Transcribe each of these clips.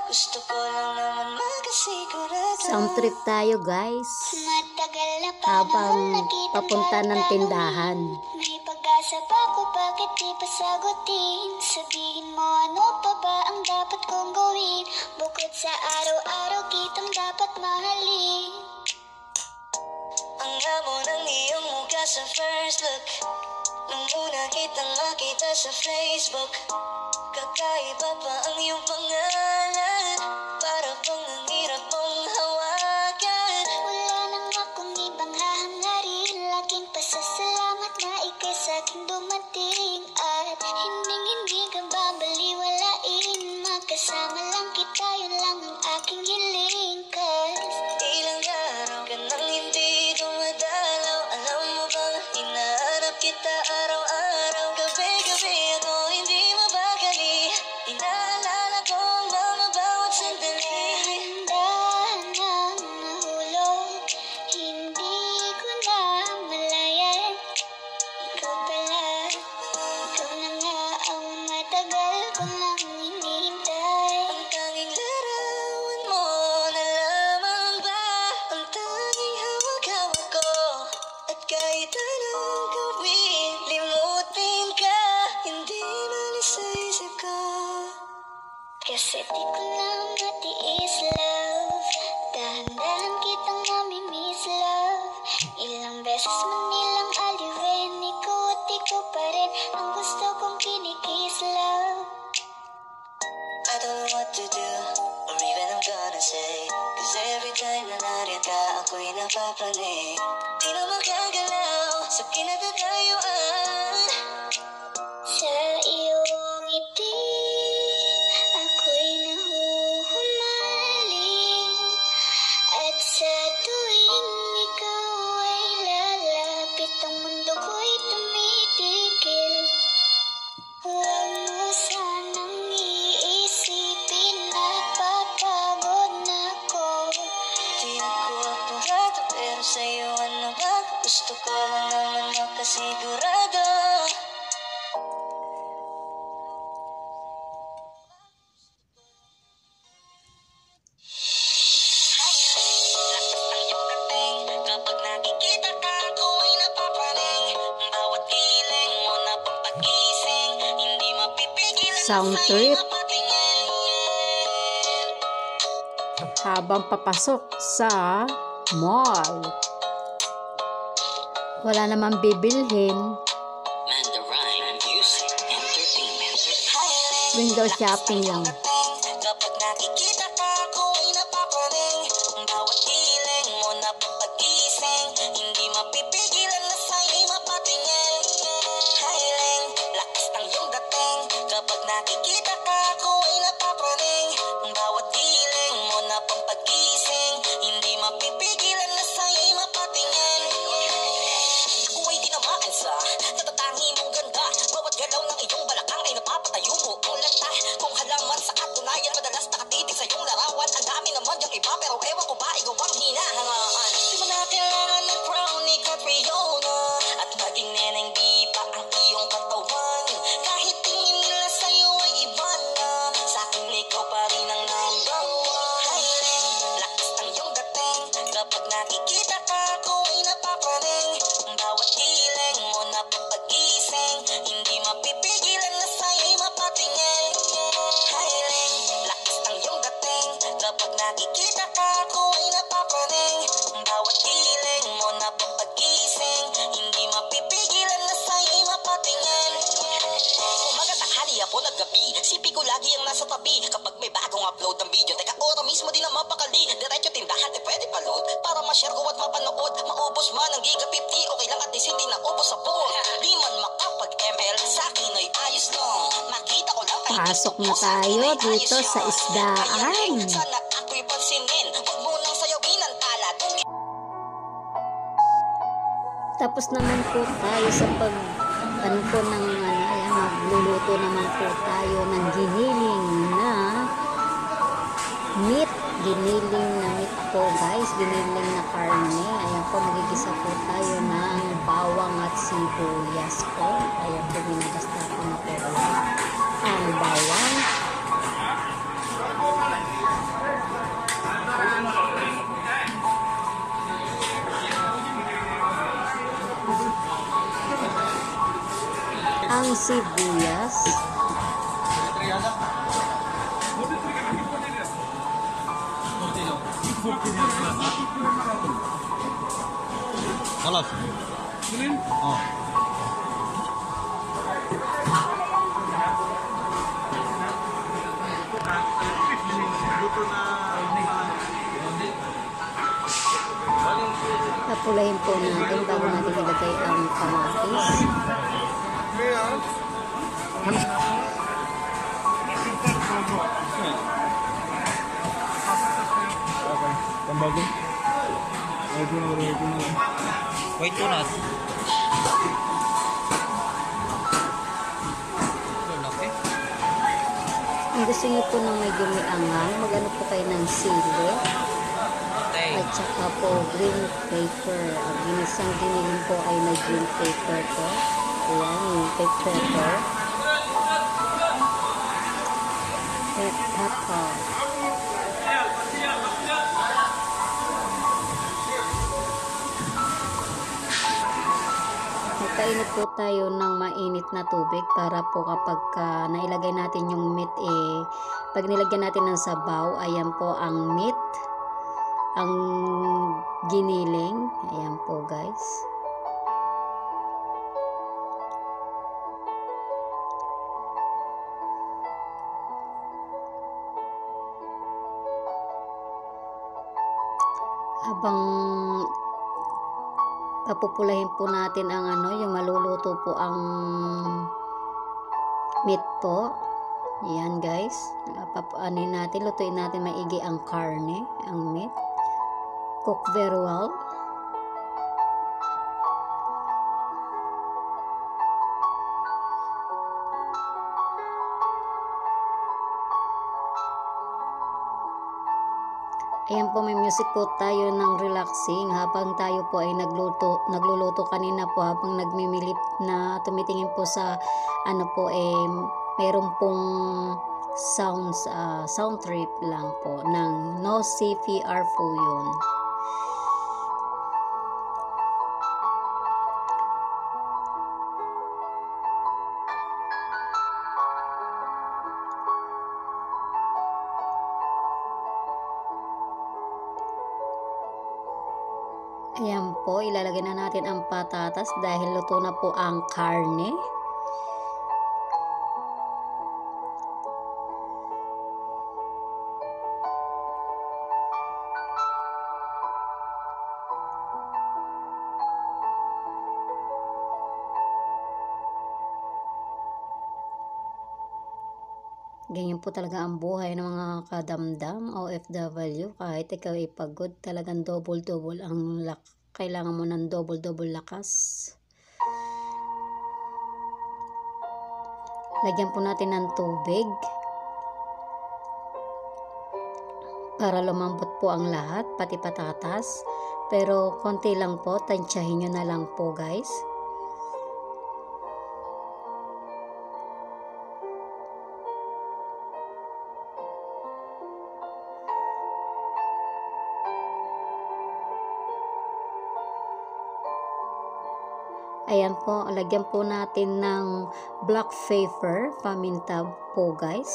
Gusto ko lang naman makasigurado. Sound trip tayo guys. Matagal na Habang panahon papunta ng tindahan. May pag-asa ba ko, bakit di pa sagutin? Sabihin mo ano pa ba ang dapat kong gawin? Bukod sa araw-araw kitang dapat mahalin. Ang amo ng iyong mukha sa first look, nung una kitang makita sa Facebook. Kakaiba pa ang iyong pangalan, para bang ang hirap mong hawakan. Wala nang akong ibang hahangarin, laging pasasalamat na ika'y sa'king dumating. At hindi ka babaliwalain, magkasama lang kita, yun lang ang aking hiling. Cause ilang araw ka nang hindi dumadalaw, alam mo bang hinahanap kita araw-araw. Gabi-gabi ako hindi mabagali, inaalala ko ang mga bawat sandali. Handa nang nahulog, hindi ko na malayan. Ikaw pala, ikaw na nga ang matagal ko lang hinihintay. Ang tanging larawan mo na lamang ba ang tanging hawak-hawak ko? At kahit anong gawin, limutin ka, hindi malis sa isip ko. Kasi di ko na matiis, love, dahan-dahan kitang namimiss, love. Ilang beses man nilang aliwin, ikaw at ikaw pa rin ang gusto kong kinikiss, love. I don't know what to do, or even I'm gonna say, cause every time na nariyan ka, ako'y napapanig. Di na makagalaw sa kinatagayuan. Sa iyong ngiti, ako'y nahuhumaling. At sa tuwing ikaw ay lalapit, ang mundo ko'y tumitigil. Huwag mo sanang iisipin na papagod na ko. Di ako apurado, pero sa'yo ano ba? Gusto ko lang naman makasigurado. Kapag nakikita ka, ako ay napapaling. Bawat kiling mo na pampagising, hindi mapipigilan Sound na trip. sa'yo mapatingin. Habang papasok sa mall. Wala namang bibilhin. Mandarine Music Entertainment. Window shopping lang. Kapag nakikita ka, ako ay napapaling. Bawat kiling mo na papagising, hindi mapipigilan na sa'yo'y mapatingin. Hiling, lakas ng iyong dating. Kapag nakikita ka, ako ay napapaling. Bawat kiling mo na pampagising, hindi mapipigilan na sa'yo'y mapatingin. Ikaw ay tinamaan sa natatangi mong ganda. Bawat galaw ng iyong balakang ay napapatayo mo ang lanta. Kung halaman sa katunayan, madalas nakatitig sa iyong larawan. Ang dami naman yung iba, pero ewan ko ba ikaw ang hinahangaan. Di mo na kailangan ng crown ni Catriona, at maging neneng di pa ang iyong katawan. Kahit tingin nila sa'yo ay iba na, sa'kin ikaw pa rin ang number one. Hiling, lakas ng iyong dating. Kapag nakikita ka, ako ay napapaling. Bawat kiling mo na papagising, hindi mapipigilan na sa'yo'y mapatingin. Hiling, lakas ng iyong dating. Kapag nakikita ka, ako ay napapaling. Bawat kiling mo na papagising, hindi mapipigilan na sa'yo'y mapatingin. Umaga, tanghali, hapon at gabi, sipi ko lagi ang nasa tabi. Kapag may bagong upload ng video, teka ora mismo din ang mapakali. Diretso tindahan, di pwede pa-load, para ma-share ko at mapanood. Maubos man ang giga 50, okay lang at least hindi na ubos sa phone. Di man makapag-ML, sa'kin ay ayos lang. Makita ko lang kahit Pasok gusto na ko, sa'kin tayo ay ayos dito sa lang. isdaan. Kaya rin, sana ako'y pansinin, huwag mo nang sayawin ang tala. Tapos naman po tayo sa pagtanpo ng ayan, magluluto naman po tayo ng giniling na meat. Giniling na meat po guys, giniling na karne. Ayan po, magigisa po tayo ng bawang at sibuyas po. Ayan po, binabasta ko na po ang bawang. ang sibuyas. خلاص اه Papulahin po natin bago natin ilagay ang kamatis. Tambago. Wait to not. Kung gusto niyo po ng medyo may angang, mag-ano po kayo ng sili. At saka po green pepper. Ang ginisang giniling po ay may green pepper po. Ayan, yung pepper. Red pepper. Magkainit po tayo ng mainit na tubig para po kapag nailagay natin yung meat pag nilagyan natin ng sabaw, ayan po ang meat, ang giniling. Ayan po guys. Habang papupulahin po natin ang yung maluluto po ang meat po. Yan guys. Papanin natin, lutuin natin maigi ang karne, ang meat. Cook very well. Ayan po, may music po tayo ng relaxing habang tayo po ay nagluluto kanina po habang nagmimilip na tumitingin po sa mayroon pong sound trip lang po ng no CPR po yun. Ayan po, ilalagay na natin ang patatas dahil luto na po ang karne. Ganyan po talaga ang buhay ng mga kadamdam, OFW. Kahit ikaw ay pagod, talagang double-double ang kailangan mo ng double-double lakas. Lagyan po natin ng tubig para lumambot po ang lahat, pati patatas. Pero konti lang po, tansyahin nyo na lang po guys. Ayan po, lagyan po natin ng black pepper, paminta po guys.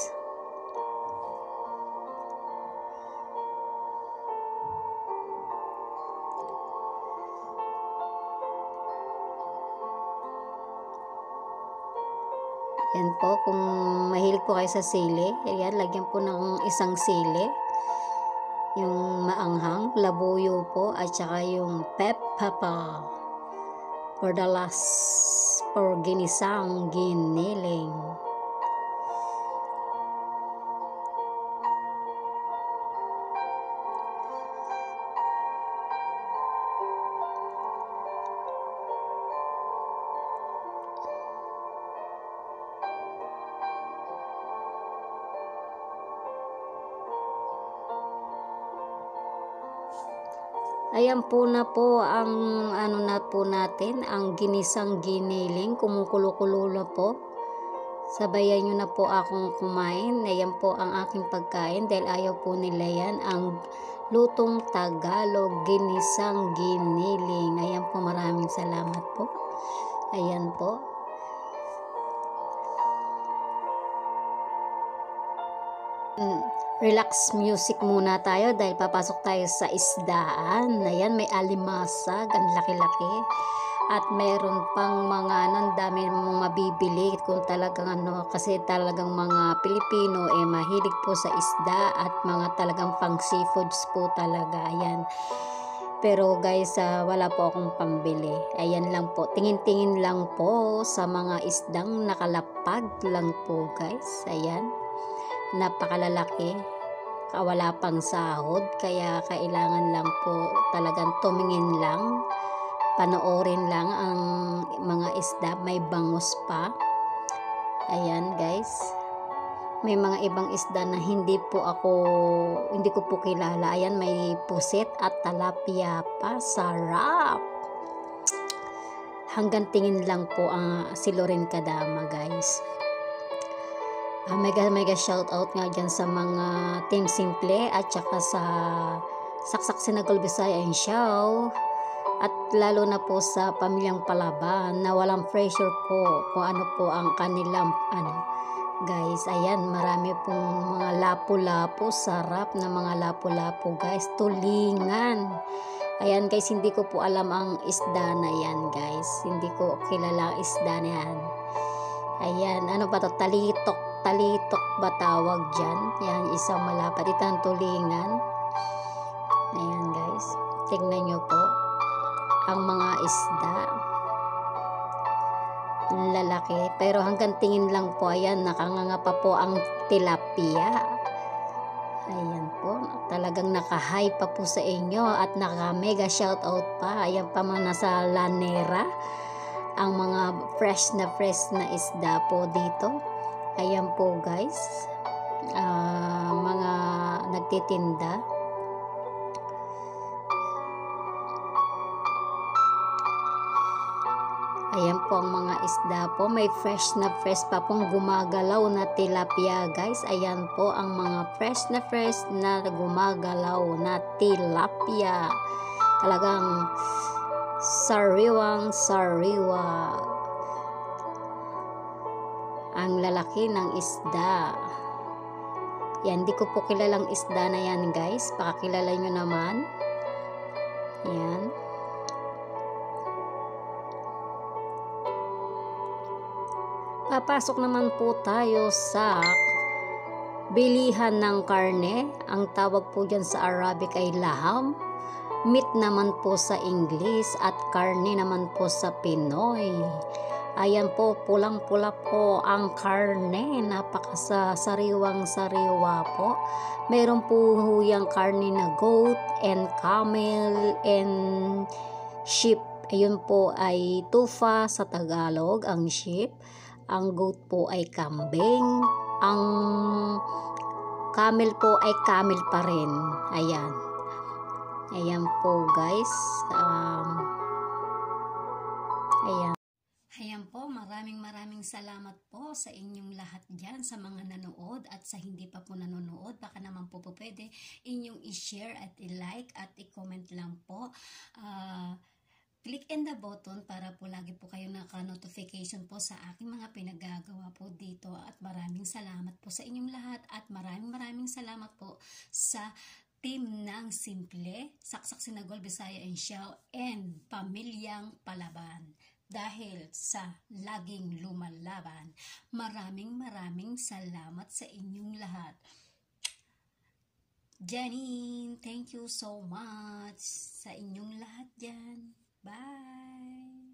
Ayan po, kung mahilig po kayo sa sili, ayan, lagyan po ng isang sili. Yung maanghang, labuyo po, at saka yung pepper. For the last, for ginisang giniling. Ayan po na po ang na po natin, ang ginisang giniling, kumukulo-kulo na po. Sabayan nyo na po akong kumain. Ayan po ang aking pagkain dahil ayaw po nila yan. Ang lutong Tagalog, ginisang giniling. Ayan po, maraming salamat po. Ayan po. relax music muna tayo dahil papasok tayo sa isdaan. Ayan, may alimasag, ang laki-laki. At meron pang mga dami mong mabibili kung talagang kasi talagang mga Pilipino mahilig po sa isda at mga talagang pang seafoods po talaga. Ayan. Pero guys, wala po akong pambili. Ayan lang po. Tingin-tingin lang po sa mga isdang nakalapag lang po guys. Ayan. Napakalalaki. Wala pang sahod. Kaya kailangan lang po talagang tumingin lang. Panoorin lang ang mga isda, may bangus pa. Ayan guys, may mga ibang isda na hindi ko po kilala. Ayan, may pusit at talapia pa, sarap. Hanggang tingin lang po ang si Loren Kadama guys. Mega shout out nga dyan sa mga Team Simple at saka sa Saksak Sinagol Bisaya and Show. At lalo na po sa pamilyang Palaban na walang pressure po kung ano po ang kanilang guys. Ayan, marami pong mga lapu-lapu, sarap na mga lapu-lapu guys, tulingan. Ayan guys, hindi ko po alam ang isda na yan guys, hindi ko kilala ang isda na yan. Ayan, ano ba to, talitok ba tawag dyan? Yan, isang malapad, ito ang tulingan. Ayan guys, tignan nyo po ang mga isda, lalaki, pero hanggang tingin lang po. Ayan, nakanganga pa po ang tilapia. Ayan po, talagang naka-high pa po sa inyo at naka-mega shout out pa. Ayan pa mga nasa lanera, ang mga fresh na isda po dito. Ayan po guys, mga nagtitinda. Ayan po ang mga isda po. May fresh pa pong gumagalaw na tilapia guys. Ayan po ang mga fresh na gumagalaw na tilapia. Talagang sariwa ang lalaki ng isda. Yan, di ko po kilalang isda na yan guys. Pakakilala nyo naman. Yan. Papasok naman po tayo sa bilihan ng karne. Ang tawag po dyan sa Arabic ay laham. Meat naman po sa English at karne naman po sa Pinoy. Ayan po, pulang-pula po ang karne. Napakasariwang-sariwa po. Meron po yung karne na goat and camel and sheep. Ayun po ay tufa sa Tagalog, ang sheep. Ang goat po ay kambing. Ang camel po ay camel pa rin. Ayan. Ayan po guys. Ayan. Ayan po, maraming salamat po sa inyong lahat dyan, sa mga nanood at sa hindi pa po nanonood. Baka naman po pwede inyong i-share at i-like at i-comment lang po. Click in the button para po lagi po kayo naka-notification po sa aking mga pinagagawa po dito. At maraming salamat po sa inyong lahat at maraming salamat po sa team ng Simple, Saksak Sinagol Bisaya and Show and Pamilyang Palaban. Dahil sa laging lumalaban, maraming salamat sa inyong lahat. Janine, thank you so much sa inyong lahat dyan. Bye!